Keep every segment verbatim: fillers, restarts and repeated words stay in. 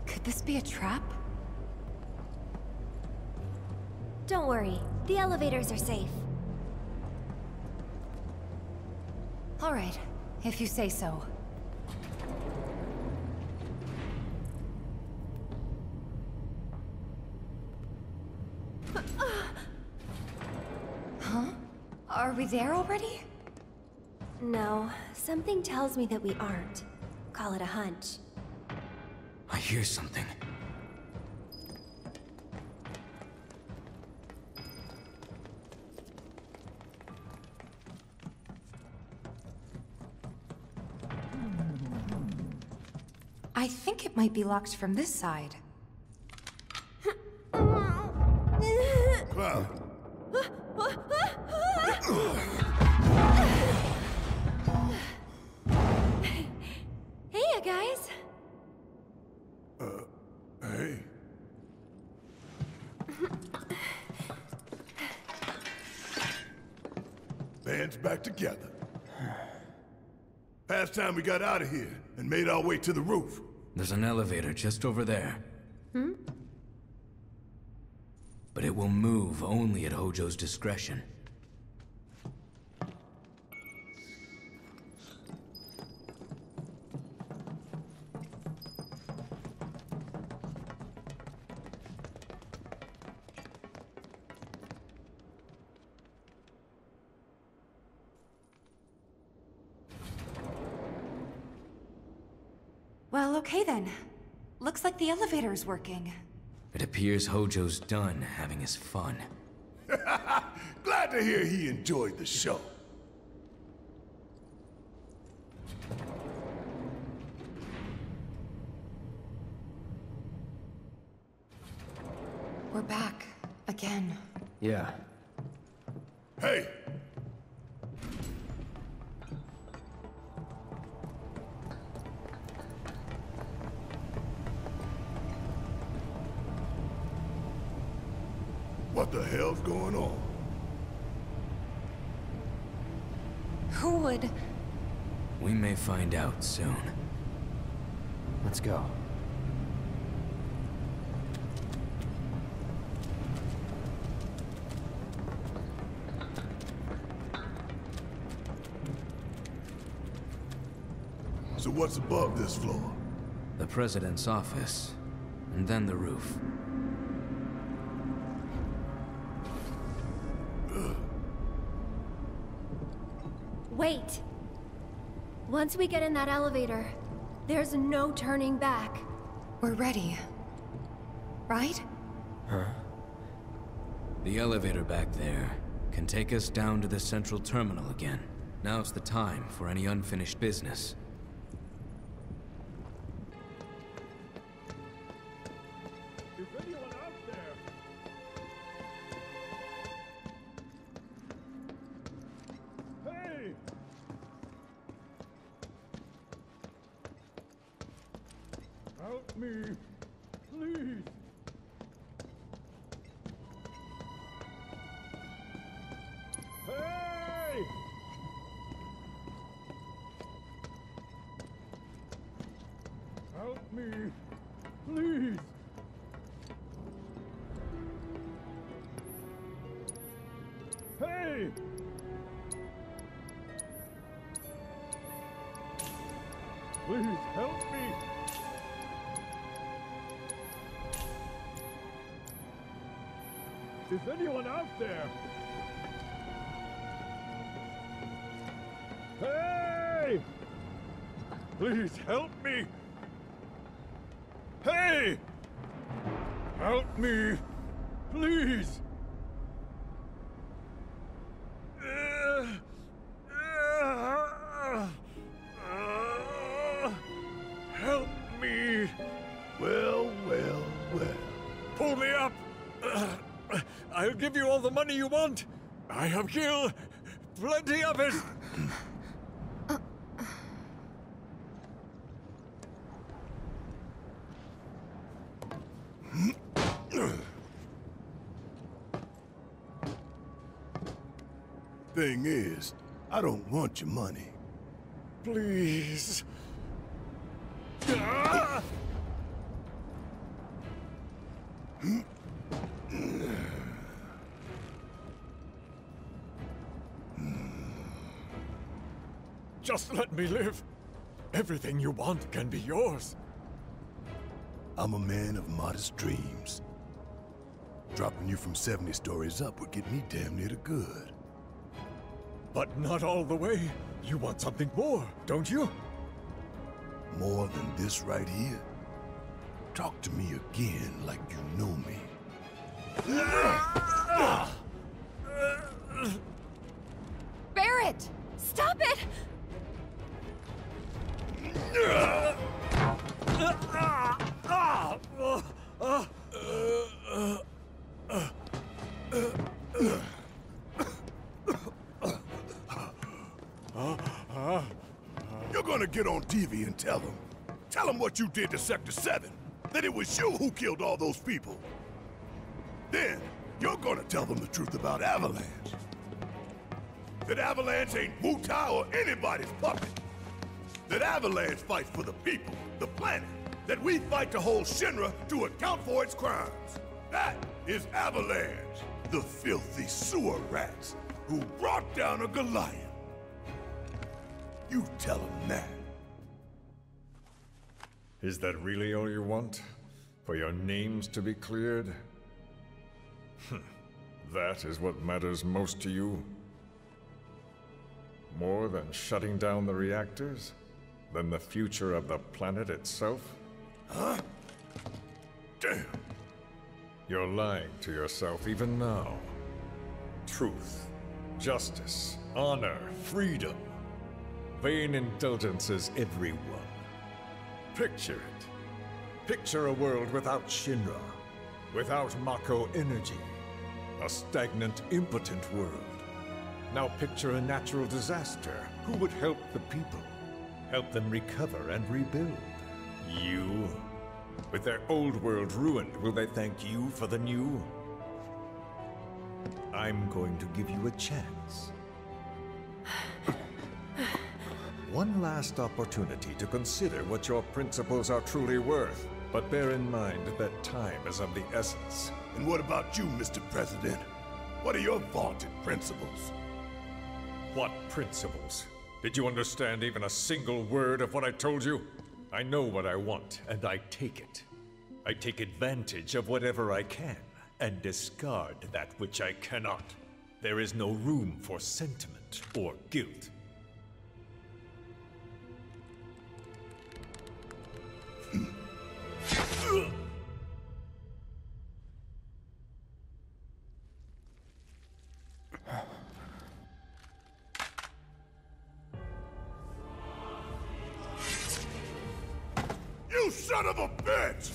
Could this be a trap? Don't worry, the elevators are safe. All right, if you say so. Huh? Are we there already? No, something tells me that we aren't. Call it a hunch. I hear something. I think it might be locked from this side. Cloud. Hey, you guys. Uh, hey. Band's back together. Past time we got out of here and made our way to the roof. There's an elevator just over there. Hmm? But it will move only at Hojo's discretion. Well, okay then. Looks like the elevator is working. It appears Hojo's done having his fun. Glad to hear he enjoyed the show. We're back. Again. Yeah. Hey! What the hell's going on? Who would... We may find out soon. Let's go. So what's above this floor? The President's office, and then the roof. Wait. Once we get in that elevator, there's no turning back. We're ready. Right? Huh? The elevator back there can take us down to the central terminal again. Now's the time for any unfinished business. Is anyone out there? Hey! Help me, please! Hey! Help me, please! Hey! Please help me! Is anyone out there? Hey! Please help me! Hey! Help me! Please! Uh, uh, uh, help me! Well, well, well. Pull me up! Uh, I'll give you all the money you want. I have killed plenty of it. Thing is, I don't want your money. Please. Ah! Just let me live. Everything you want can be yours. I'm a man of modest dreams. Dropping you from seventy stories up would get me damn near to good. But not all the way. You want something more, don't you? More than this right here? Talk to me again like you know me. Barret! Stop it! You're gonna get on T V and tell them. Tell them what you did to Sector seven. That it was you who killed all those people. Then, you're gonna tell them the truth about Avalanche. That Avalanche ain't Wu-Tai or anybody's puppet. That Avalanche fights for the people, the planet. That we fight to hold Shinra to account for its crimes. That is Avalanche, the filthy sewer rats who brought down a Goliath. You tell them that. Is that really all you want? For your names to be cleared? That is what matters most to you? More than shutting down the reactors? Than the future of the planet itself? Huh? Damn. You're lying to yourself even now. Truth, justice, honor, freedom. Vain indulgences, everyone. Picture it. Picture a world without Shinra, without Mako energy. A stagnant, impotent world. Now picture a natural disaster. Who would help the people? Help them recover and rebuild? You? With their old world ruined, will they thank you for the new? I'm going to give you a chance. One last opportunity to consider what your principles are truly worth. But bear in mind that time is of the essence. And what about you, Mister President? What are your vaunted principles? What principles? Did you understand even a single word of what I told you? I know what I want, and I take it. I take advantage of whatever I can, and discard that which I cannot. There is no room for sentiment or guilt. You son of a bitch!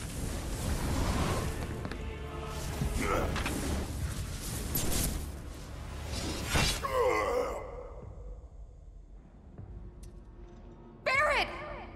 Barret!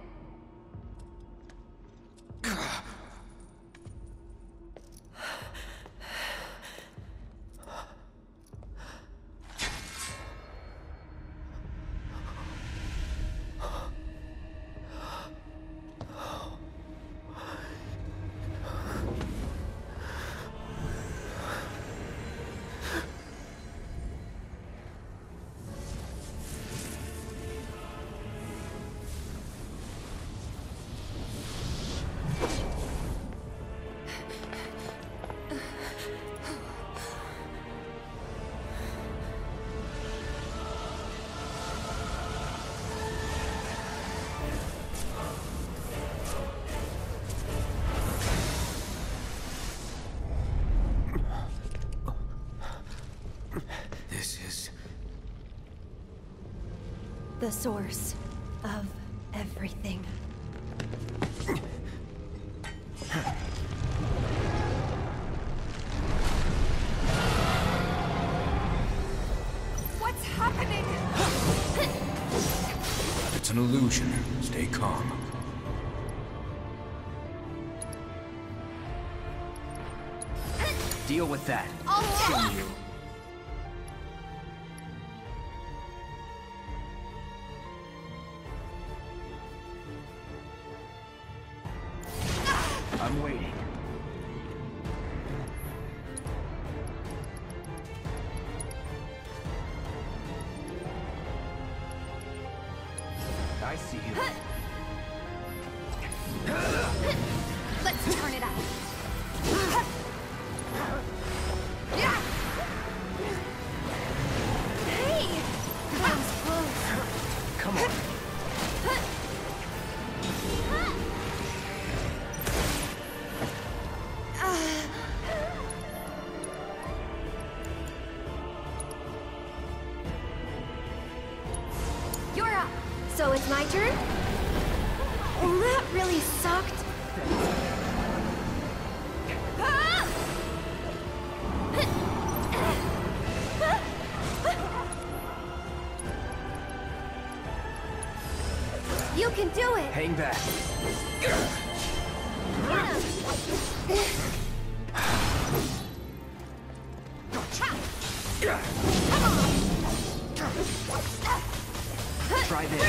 The source of everything. What's happening? It's an illusion. Stay calm. Deal with that. I'll Show you. I'm waiting. I see you. Let's turn it out. Hey! That was close. Come on. You're up. So it's my turn? Well, that really sucked. Ah! You can do it! Hang back. Try this.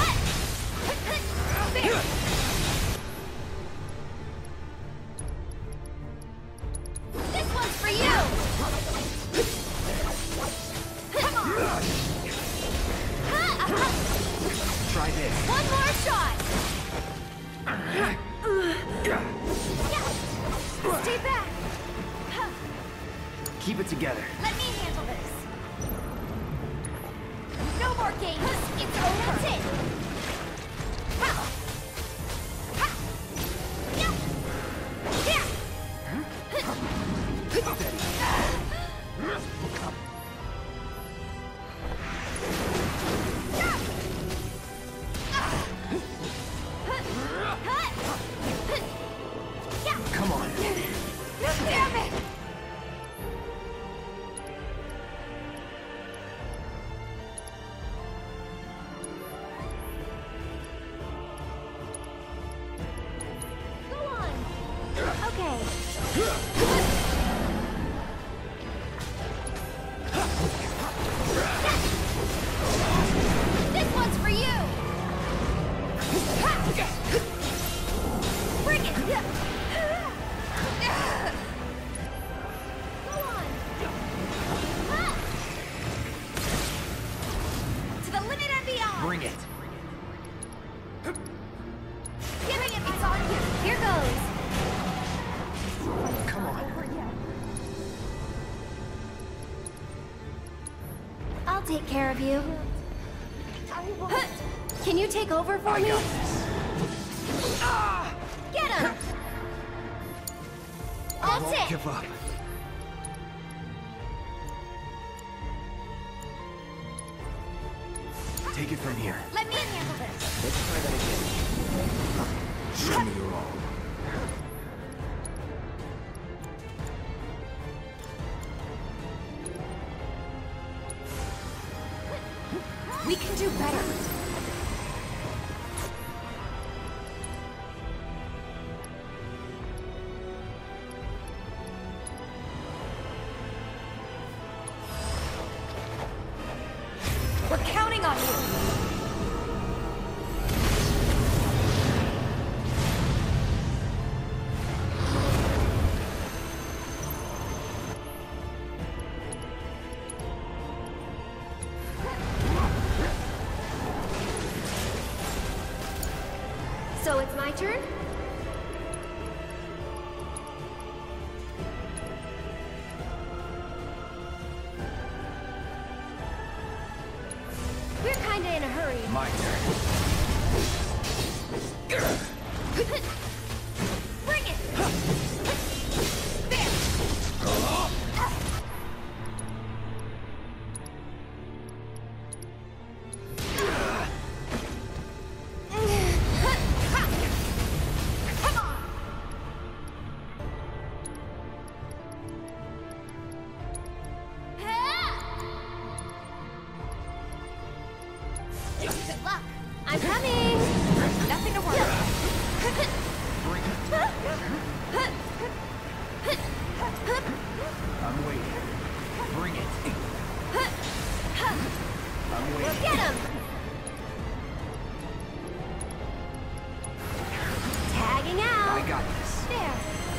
There. This one's for you! Come on! Try this. One more shot! Stay back! Keep it together. Let me handle this! No more games! It's over! That's it! Ha! Ha! Yeah! Here! Come on. Damn it! Go on. Okay. This one's for you. Bring it. Go on. To the limit and beyond. Bring it. Giving it, it's on you. Here goes. Come on. I'll take care of you. Can you take over for I me? got this. Get him! That's Won't it! give up. Take it from here. Let me handle this. Let's try that again. Show me your all. We can do better. We're counting on you. So it's my turn? We're kinda in a hurry. My turn. Bring it! Come on! Good luck. I'm coming. Nothing to worry about. Bring it. I'm waiting. Bring it. I'm waiting. Get him! Tagging out. I got this. There.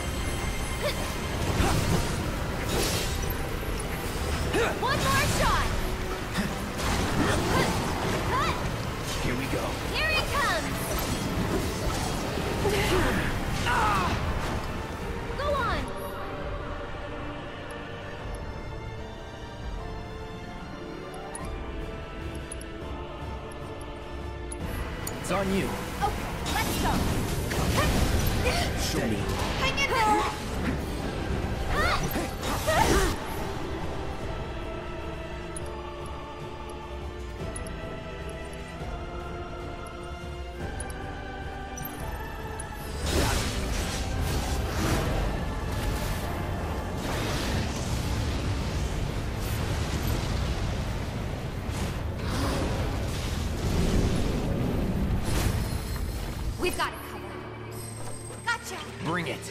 One more shot. Here we go. Here he It's on you. Okay, let's go. Steady. Hang in there. We've got it covered. Gotcha! Bring it.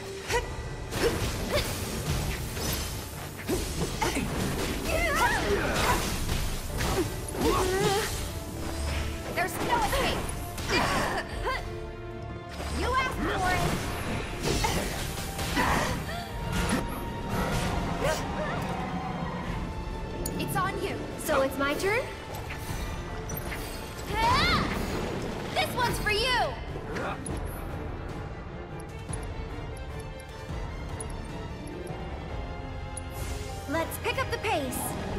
There's no escape! You asked for it! It's on you. So it's my turn? This one's for you! Let's pick up the pace.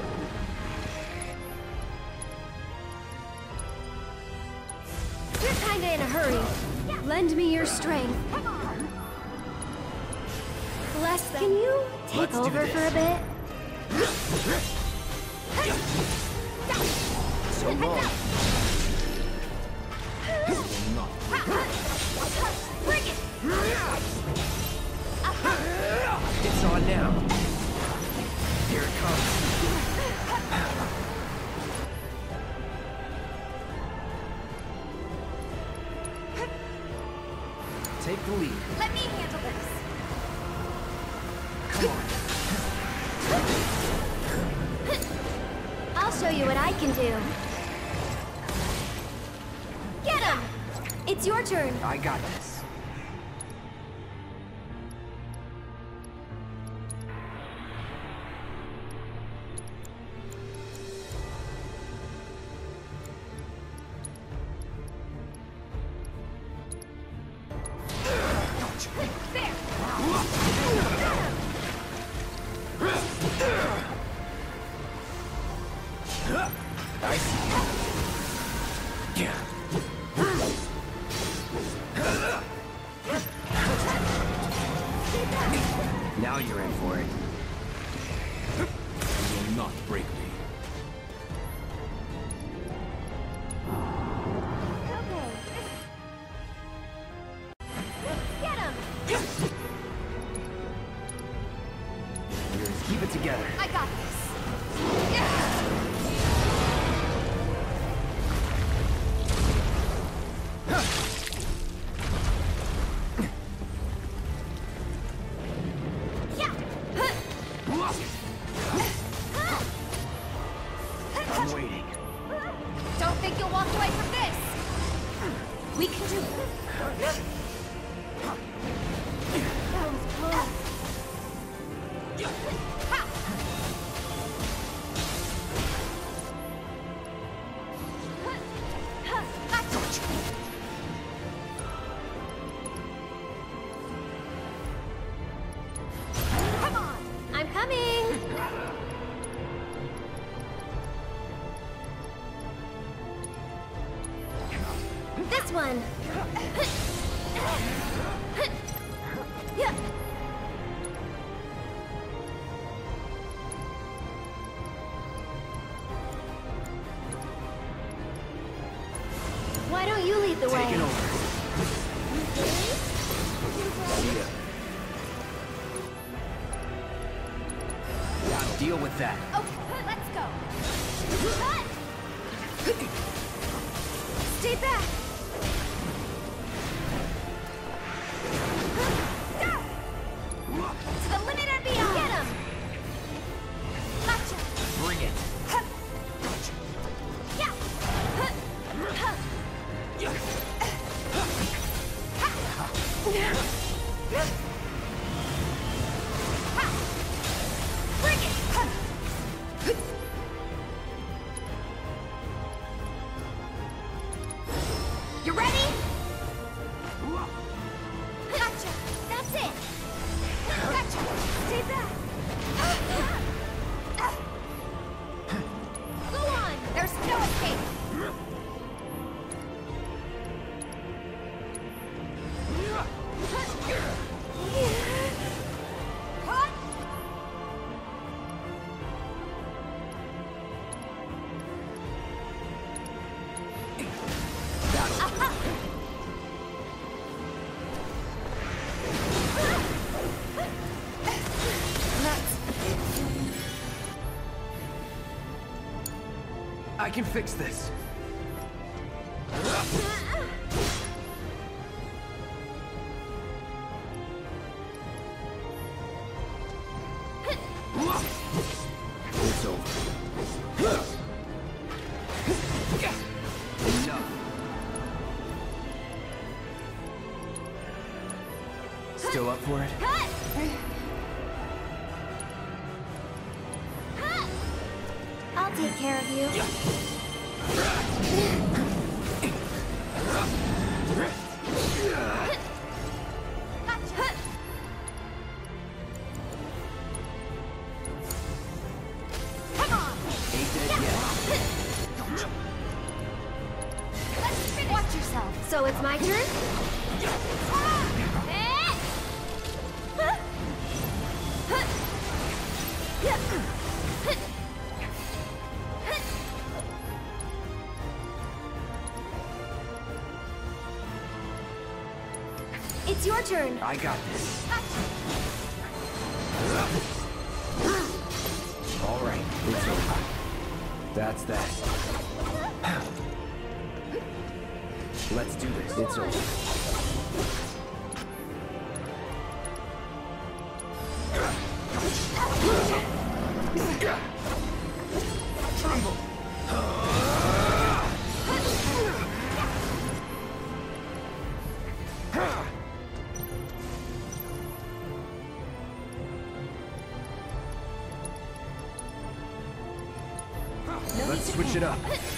You're kinda in a hurry. Lend me your strength. Bless them. Can you take Let's do over this. for a bit? So long. Bring it! It's on now. Here it comes. Take the lead. Let me handle this. Come on. I'll show you what I can do. Get him! It's your turn. I got this. I see. Yeah. Now you're in for it. You will not break me. Get him! Just keep it together. I got this. I'm waiting. Don't think you'll walk away from this. We can do it. That was close. Come on. I'm coming! This one! Yeah. Why don't you lead the way? Taking over. See ya. Now deal with that. Okay, let's go. Stay back! To the limit and beyond. Get him! Gotcha. Bring it. Yeah. Bring it. You ready? Gotcha. That's it. Gotcha. Stay back. Go on. There's no escape. can fix this. It's over. Enough. Still up for it? I'll take care of you. Come on! Ain't dead yet. Let's finish. Watch yourself. So it's my turn? It's your turn. I got this. All right, it's over. That's that. Let's do this. It's over. Tremble. Let's switch it up.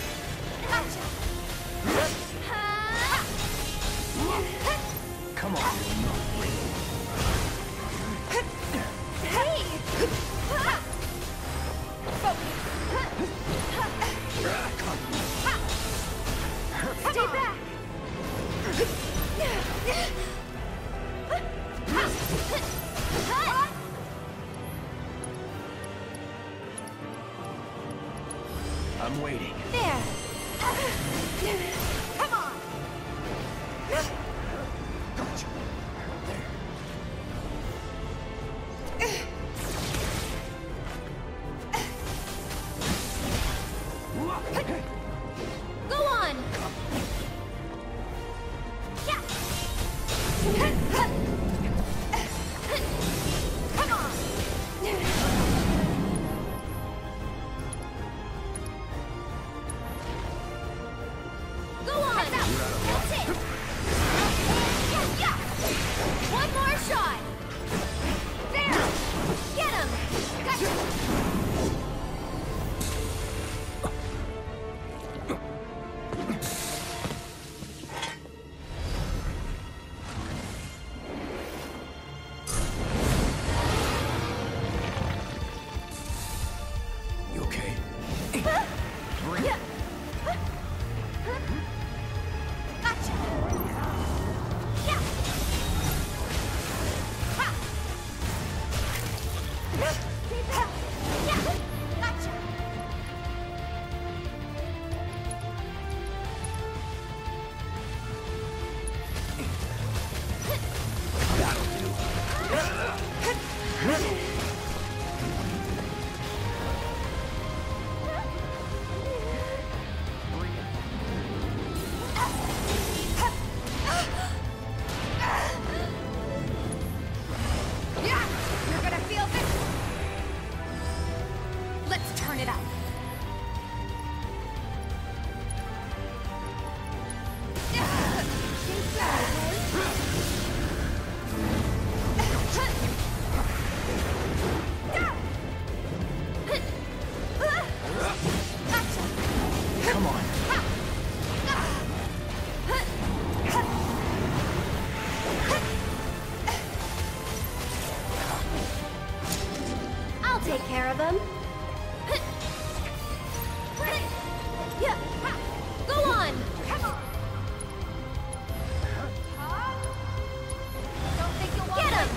Come on. Hey! Stay back! I'm waiting. There! Come on! Gotcha. Go on! Yeah! Come on! Go on! That's it! Yeah, yeah! One more shot! There! Get him! Gotcha! You okay? Yeah. Gotcha! Yeah! Ha! Yeah! Gotcha! That'll do. Yeah! You're gonna feel this! Let's turn it up! Come on. I'll take care of him. Yeah. Go on! Come on! Don't think you'll walk Get him!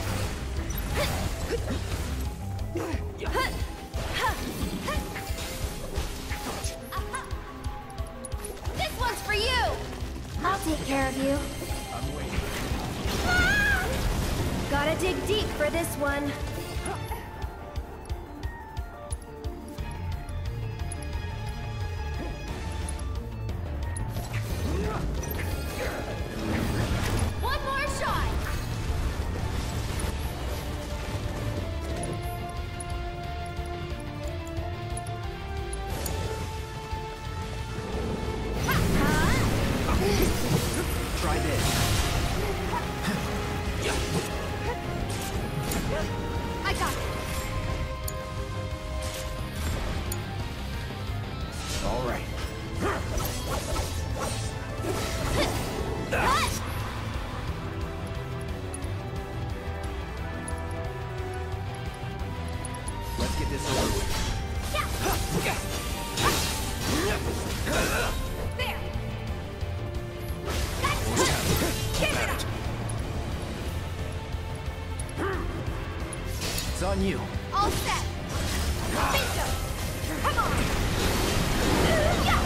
This one's for you! I'll take care of you. I'm waiting. Gotta dig deep for this one. Try this. I got it. All right. Let's get this over with. There. Give it up. It's on you. All set. Bingo. Come on. Yeah.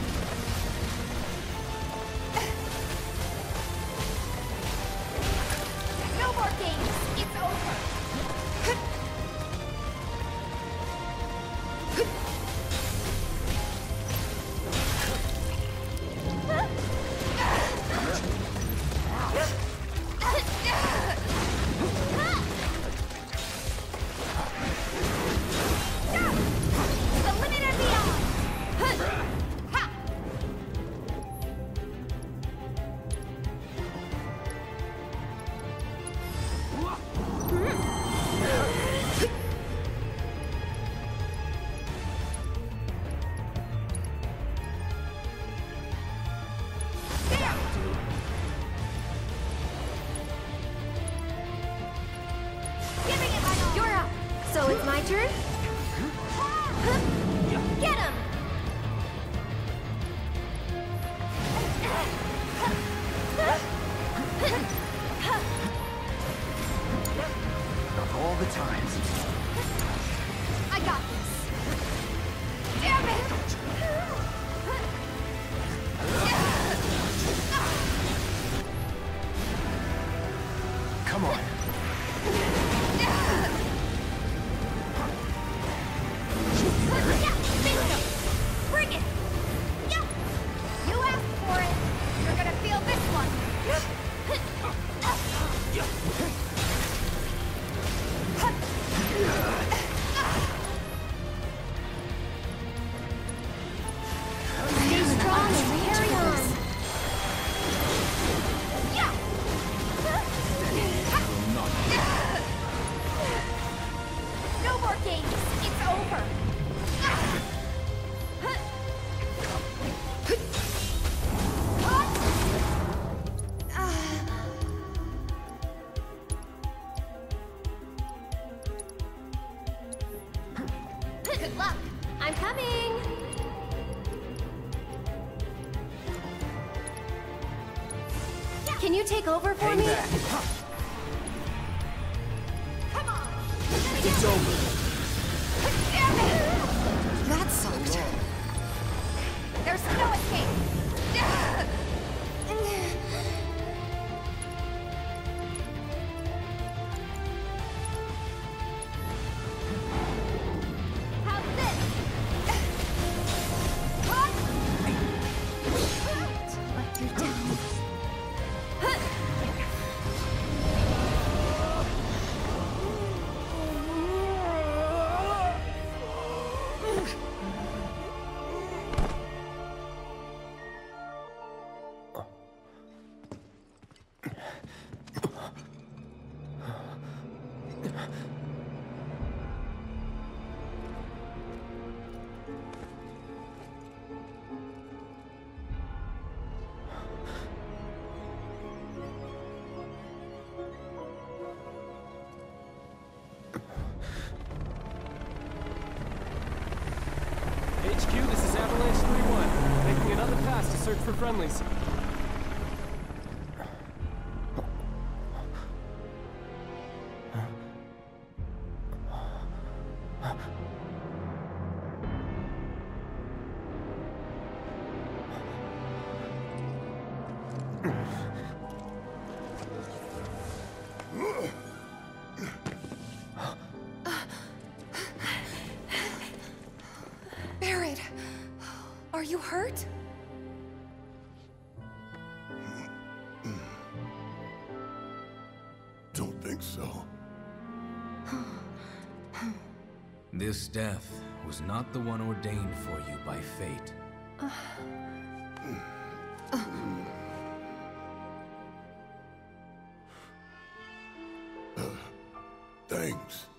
No more games. It's over. The limit and beyond. Ha. Giving it my all. You're up. So it's my turn? Get him! Of all the times. I got this. Damn it! Come on. Yeah, bingo! Bring it! Yeah! You asked for it. You're gonna feel this one. Stay strong and carry on. Yeah! No more games. It's over. Good luck. I'm coming! Can you take over for Hang me? back. Come on. It's over. Damn it! That sucked. There's no escape. How's this? Let you down. H Q, this is Avalanche three one. Making another pass to search for friendlies. Barret, are you hurt? Don't think so. This death was not the one ordained for you by fate. Thanks.